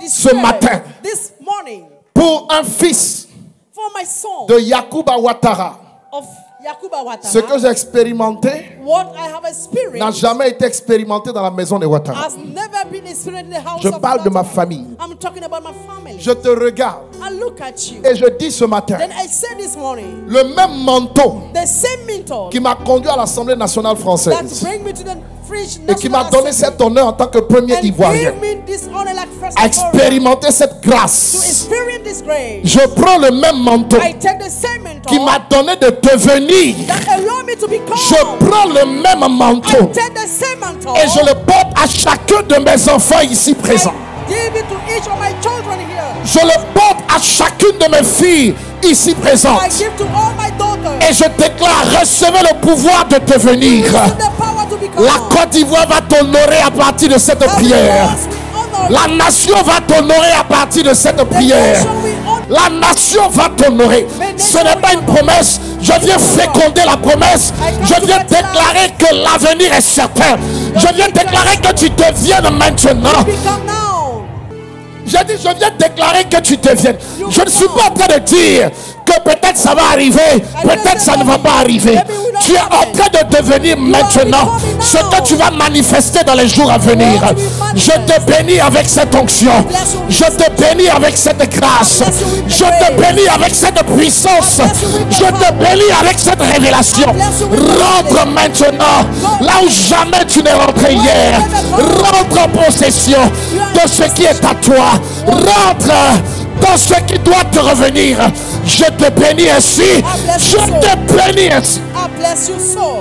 ce matin
this morning
pour un fils
for my son
de Yakuba Ouattara.
of Yakuba Ouattara.
Ce que j'ai expérimenté
What I have
n'a
experienced
jamais été expérimenté dans la maison de Ouattara.
has never been experienced in the house
Je
of
parle de ma
Ouattara.
famille.
I'm talking about my family.
Je te regarde
I look at you.
et je dis ce matin,
Then I say this morning,
le même manteau
the same mentor
qui m'a conduit à l'Assemblée nationale
that
française
bring me to the French
et qui m'a
National
donné
Assembly
cet honneur en tant que premier
and
Ivoirien,
give me this honor like first
à
Ivoirian,
expérimenter cette
to
grâce.
experience this grace.
Je prends le même manteau
I take the same mentor
qui m'a donné de devenir.
that allow me to become.
Je prends le même
I
manteau
take the same mentor
et je le porte à chacun de mes enfants ici présents.
I give it to each of my children here.
Je le porte à chacune de mes filles ici
I
présentes.
give to all my daughters.
Et je déclare, recevez le pouvoir de devenir.
Receive the power to become.
La Côte d'Ivoire va t'honorer à partir de cette prière. La nation va t'honorer à partir de cette prière. La nation va t'honorer. Ce n'est pas une promesse. Je viens féconder la promesse. Je viens déclarer que l'avenir est certain. Je viens déclarer que tu deviennes maintenant.
Become now.
J'ai dit, je viens déclarer que tu deviennes. Je ne suis pas en train de dire que peut-être ça va arriver, peut-être ça ne va pas arriver. Tu es en train de devenir maintenant ce que tu vas manifester dans les jours à venir. Je te bénis avec cette onction. Je te bénis avec cette grâce. Je te bénis avec cette puissance. Je te bénis avec cette révélation. Rentre maintenant là où jamais tu n'es rentré hier. Rentre en possession de ce qui est à toi. Rentre dans ce qui doit te revenir. Je te bénis ainsi. Je te bénis ainsi.
I bless you so.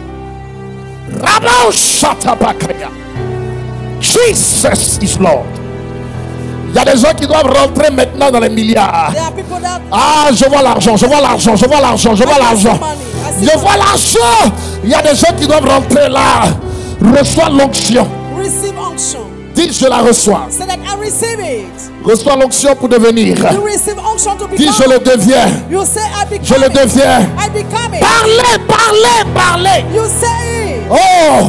Rabao Shatabakaya. Jesus is Lord. Il y a des gens qui doivent rentrer maintenant dans les milliards.
There are people that
Ah, je vois l'argent, je vois l'argent, je vois l'argent, je vois l'argent. Je vois l'argent. Il y a des gens qui doivent rentrer là. Reçois l'onction.
receive unction.
Dis, je la reçois.
Say that I receive it.
Reçois l'onction pour devenir.
You receive unction to
Dis,
become.
je le deviens.
You say I become
Je le
it.
deviens.
I become it.
Parlez, parlez, parlez.
You say it.
Oh!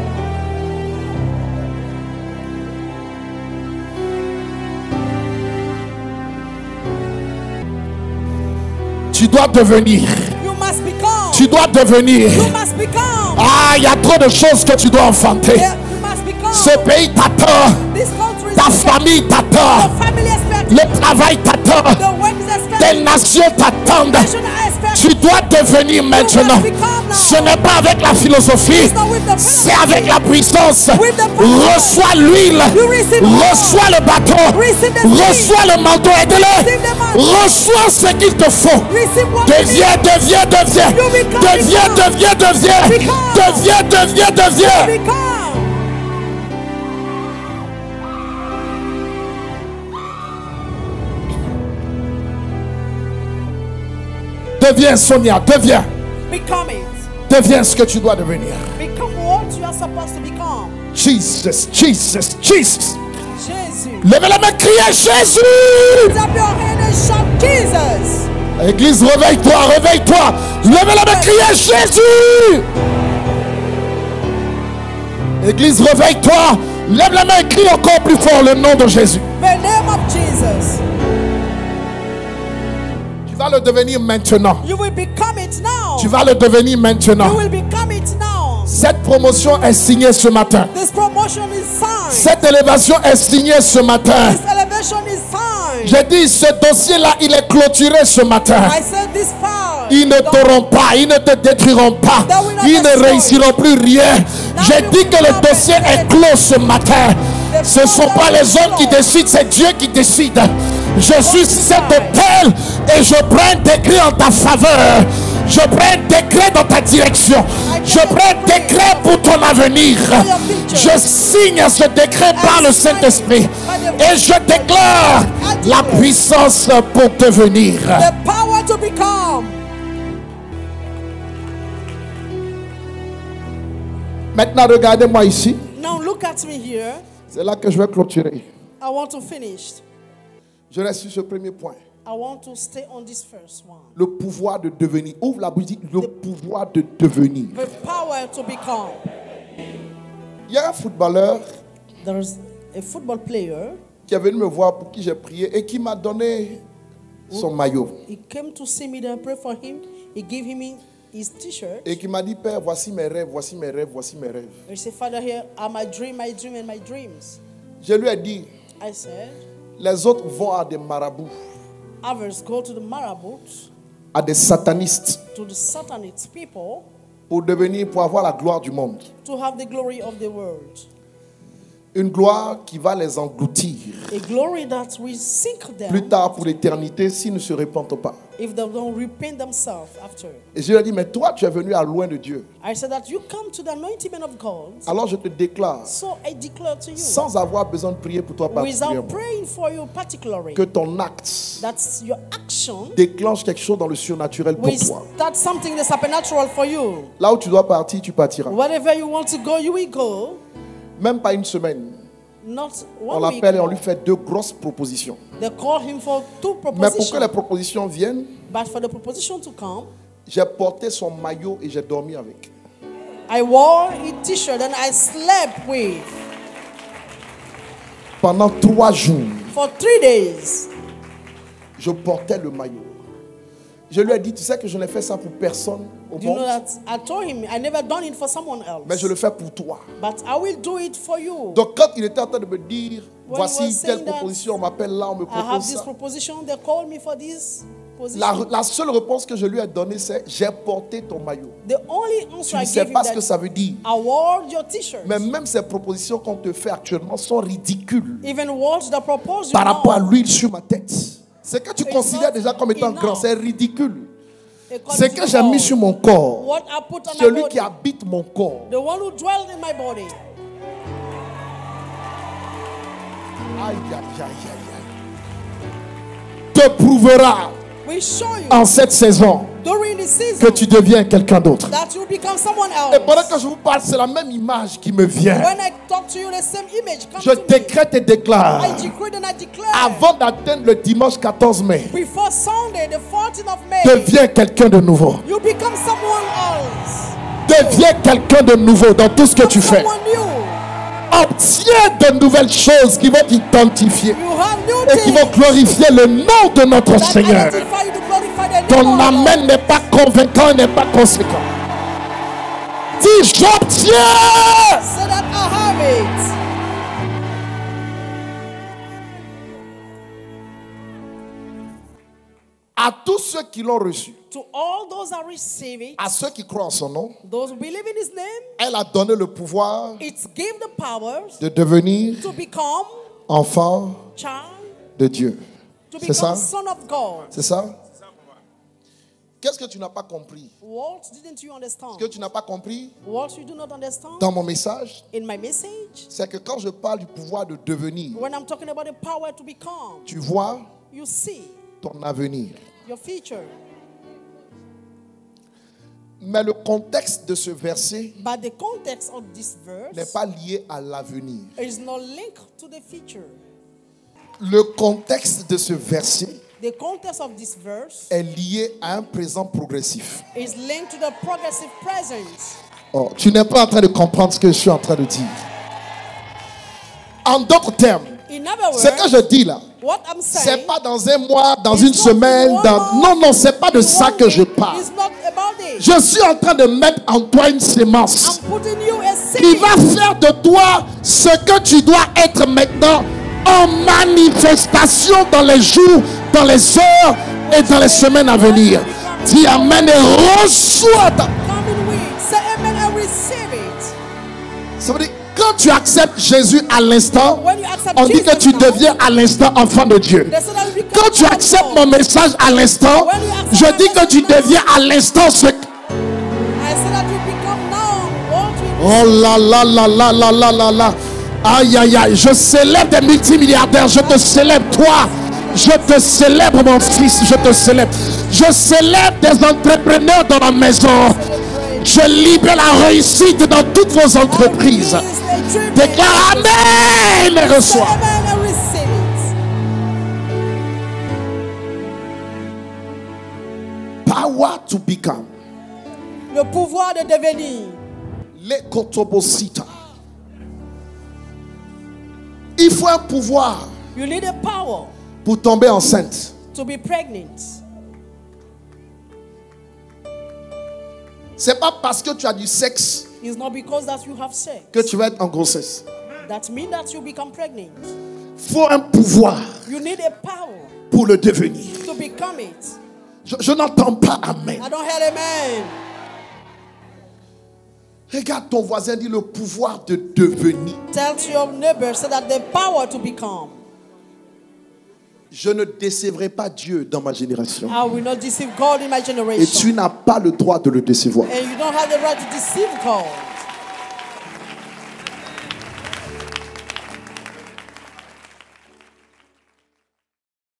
Tu dois devenir.
You must become.
Tu dois devenir.
You must become.
Ah, il y a trop de choses que tu dois enfanter.
Yeah, you must become.
Ce pays t'attend.
This country is
Ta famille t'attend.
the family expects.
Le travail t'attend.
The work is expected.
Tes nations t'attendent.
Nation are expected.
Tu dois devenir maintenant. Ce n'est pas avec la philosophie, c'est avec la puissance. Reçois l'huile, reçois le bâton, reçois le manteau, aide-le. Reçois ce qu'il te faut.
Receive what you
Deviens, deviens, deviens. Deviens, deviens, deviens. Deviens, deviens, deviens.
become.
Deviens, Sonia, deviens.
Become it.
Deviens ce que tu dois devenir.
Become what you are supposed to become.
Jesus, Jesus, Jesus.
Jesus.
Levez la main, criez Jésus.
Lift up your hand and shout Jesus.
Église, réveille-toi, réveille-toi. Levez la main, criez Jésus. Église, réveille-toi. Lève la main et crie encore plus fort le nom de Jésus.
The name of Jesus.
Tu vas le devenir maintenant.
You will become it now.
Tu vas le devenir
You
maintenant.
will become it now.
Cette promotion est signée ce matin.
This promotion is signed.
Cette élévation est signée ce matin.
This elevation is signed.
J'ai dit, ce dossier-là, il est clôturé ce matin.
I said this file.
Ils ne t'auront pas, ils ne te détruiront pas, ils ne réussiront plus rien. J'ai dit que le dossier est clos ce matin. Ce ne sont pas les hommes qui décident, c'est Dieu qui décide. Je suis cet hôtel et je prends un décret en ta faveur. Je prends un décret dans ta direction. Je prends un décret pour ton avenir. Je signe ce décret par le Saint-Esprit. Et je déclare la puissance pour devenir.
The power to become.
Maintenant, regardez-moi ici.
Now look at me here.
C'est là que je vais clôturer.
I want to finish.
Je reste sur ce premier point.
I want to stay on this first one.
Le pouvoir de devenir. Ouvre la bouche, dis, le pouvoir de devenir.
The power to become.
Il y a un footballeur
There's a football player
qui est venu me voir, pour qui j'ai prié et qui m'a donné son maillot.
He came to see me, then I prayed for him. He gave him his t-shirt.
Et qui m'a dit, Père, voici mes rêves, voici mes rêves, voici mes rêves.
He said, Father, here are my dream, and my dreams.
Je lui ai dit,
I said,
les autres vont à des marabouts,
others go to the marabouts,
à des satanistes,
to the Satanist people,
pour avoir la gloire du monde.
to have the glory of the world.
Une gloire qui va les engloutir.
A glory that will sink them
Plus tard pour l'éternité s'ils ne se repentent pas.
if they don't repent themselves after.
Et je lui ai dit, mais toi tu es venu à loin de Dieu.
I said that you come to the anointing man of God.
Alors je te déclare,
So I declare to you,
sans avoir besoin de prier pour toi
without
particulièrement,
praying for you particularly,
que ton acte
that's your action
déclenche quelque chose dans le surnaturel pour
will
toi.
start something that's supernatural for you.
Là où tu dois partir, tu partiras.
Wherever you want to go, you will go.
Même pas une semaine.
Not
On
one week.
l'appelle et on lui fait 2 grosses propositions.
They call him for 2
Mais pour que
propositions.
les propositions viennent,
But for the proposition to come,
j'ai porté son maillot et j'ai dormi avec.
I wore a t-shirt and I slept with
Pendant 3 jours,
for 3 days.
je portais le maillot. Je lui ai dit, tu sais que je n'ai fait ça pour personne au
You know
monde,
that I told him I never done it for someone
mais
else,
je le fais pour toi.
but I will do it for you.
Donc quand il était en train de me dire,
When
voici
he was
telle
saying that,
proposition, on m'appelle là, on me
I have
propose
this
ça.
proposition. They call me for this position.
La seule réponse que je lui ai donnée, c'est, j'ai porté ton maillot.
The only
Tu
answer
ne
I
sais
gave him
pas ce que
that
ça veut dire.
I wore your t-shirt.
Mais même ces propositions qu'on te fait actuellement sont ridicules
Even what the proposal
par rapport à
now,
l'huile sur ma tête. Ce que tu
It's
considères
not
déjà comme étant
enough.
grand, c'est ridicule.
according
Ce
to
que j'ai mis
God,
sur mon corps,
what I put on my
celui
body,
qui habite mon corps,
the one who dwelled in my body,
aïe, aïe, aïe, aïe, aïe, te prouvera
will show you
en cette saison
during the
que
season
tu deviens quelqu'un d'autre.
that you become someone
Et pendant
else.
que je vous parle, c'est la même image qui me vient.
When I talk to you, the same image comes
Je
to me.
décrète et déclare,
I decree and I declare,
avant d'atteindre le dimanche 14 mai,
before Sunday, the 14th of May,
deviens quelqu'un de nouveau.
you become someone else.
Deviens quelqu'un de nouveau dans tout ce que tu fais.
Someone new.
Obtiens de nouvelles choses qui vont t'identifier
You have new
et qui
things
vont glorifier le nom de notre
that
Seigneur.
identify you to glorify the name
Ton
of God.
amen n'est pas convaincant, n'est pas conséquent. Dis, j'obtiens.
So that I have it.
À tous ceux qui l'ont reçu,
To all those that receive it,
à ceux qui croient en son nom,
those who believe in His name,
elle a donné le pouvoir
it's give the power
de devenir
to become
enfant
child,
de Dieu.
to
C'est ça?
become son of God.
C'est ça? Qu'est-ce que tu n'as pas compris?
What didn't you understand?
Ce que tu n'as pas compris
What you do not understand
dans mon message,
in my message,
c'est que quand je parle du pouvoir de devenir,
when I'm talking about the power to become,
tu vois
you see
ton avenir.
your future.
Mais le contexte de ce verset
But the context of this
n'est
verse
pas lié à l'avenir.
is not linked to the future.
Le contexte de ce verset
The context of this verse
est lié à un présent progressif.
is linked to the progressive present.
Oh, tu n'es pas en train de comprendre ce que je suis en train de dire. En d'autres termes,
In other
ce que
words,
je dis là,
what I'm
c'est
saying
pas dans un mois, dans
is
une
not
semaine,
in one
dans...
month,
Non, c'est pas de
in
ça
one
que je
week.
parle.
It's not about it.
Je suis en train de mettre en toi une sémence
I'm putting you a
qui
seed
va faire de toi ce que tu dois être maintenant en manifestation dans les jours, dans les heures et dans les semaines à venir. Dis amen et reçois ta...
coming week. Say amen and receive it.
Ça veut dire, quand tu acceptes Jésus à l'instant,
When you accept
on dit
Jesus
que tu
now,
deviens à l'instant enfant de Dieu.
they say that you become
Quand tu
child of
acceptes
God.
mon message à l'instant, je dis que tu deviens à l'instant ce...
I say that you become now what we
Oh là là là là là là là là. Aïe aïe aïe. Je célèbre des multimilliardaires. Je te célèbre toi. Je te célèbre mon fils. Je te célèbre. Je célèbre des entrepreneurs dans ma maison. Je libère la réussite dans toutes vos entreprises. Déclare amen et reçois.
Amen and receive it.
Power to become.
Le pouvoir de devenir.
Les kotobosita. Il faut un pouvoir
You need a power
pour tomber enceinte.
to be pregnant.
C'est pas parce que tu as du sexe
It's not because that you have sex
que tu vas être en grossesse.
that means that you become pregnant.
Faut un pouvoir
You need a power
pour le devenir.
to become it.
Je n'entends pas amen.
I don't hear amen.
Regarde ton voisin, dit le pouvoir de devenir.
Tell to your neighbor so that the power to become.
Je ne décevrai pas Dieu dans ma génération.
I will not deceive God in my
Et
generation.
tu n'as pas le droit de le décevoir.
And you don't have the right to deceive God.